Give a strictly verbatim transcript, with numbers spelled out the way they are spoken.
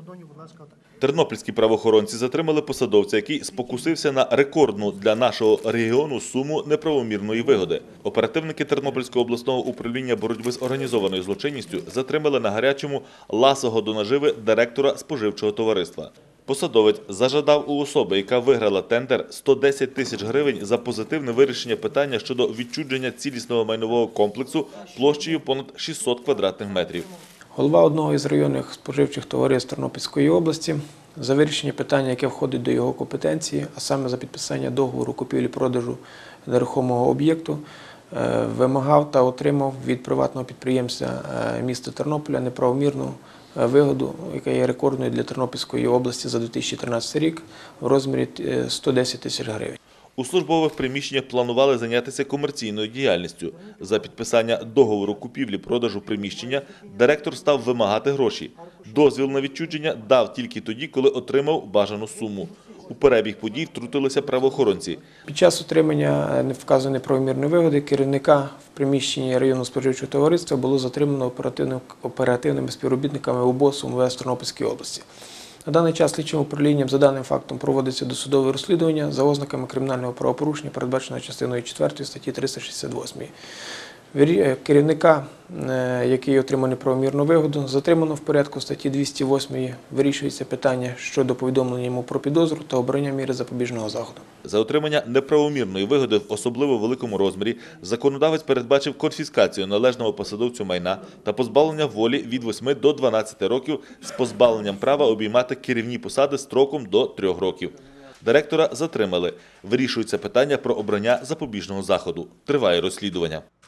Тернопільські правоохоронці затримали посадовця, який спокусився на рекордну для нашого регіону суму неправомірної вигоди. Оперативники Тернопільського обласного управління боротьби з організованою злочинністю затримали на гарячому ласого до наживи директора споживчого товариства. Посадовець зажадав у особи, яка виграла тендер, сто десять тисяч гривень за позитивне вирішення питання щодо відчуження цілісного майнового комплексу площею понад шістсот квадратних метрів. Голова одного із районних споживчих товариств Тернопільської області за вирішення питання, яке входить до його компетенції, а саме за підписання договору купівлі-продажу нерухомого об'єкту, вимагав та отримав від приватного підприємця міста Тернополя неправомірну вигоду, яка є рекордною для Тернопільської області за дві тисячі тринадцятий рік, в розмірі сто десять тисяч гривень. У службових приміщеннях планували зайнятися комерційною діяльністю. За підписання договору купівлі-продажу приміщення директор став вимагати гроші. Дозвіл на відчуження дав тільки тоді, коли отримав бажану суму. У перебіг подій втрутилися правоохоронці. Під час отримання вказаної неправомірної вигоди керівника в приміщенні районного споживчого товариства було затримано оперативними співробітниками УБОС УМВС Тернопільської області. На даний час слідчим управлінням за даним фактом проводиться досудове розслідування за ознаками кримінального правопорушення, передбаченого частиною четвертою статті триста шістдесят восьмої. Керівника, який отримав неправомірну вигоду, затримано в порядку статті двісті восьмої. Вирішується питання щодо повідомлення йому про підозру та обрання міри запобіжного заходу. За отримання неправомірної вигоди в особливо великому розмірі законодавець передбачив конфіскацію належного посадовцю майна та позбавлення волі від восьми до дванадцяти років з позбавленням права обіймати керівні посади строком до трьох років. Директора затримали. Вирішується питання про обрання запобіжного заходу. Триває розслідування.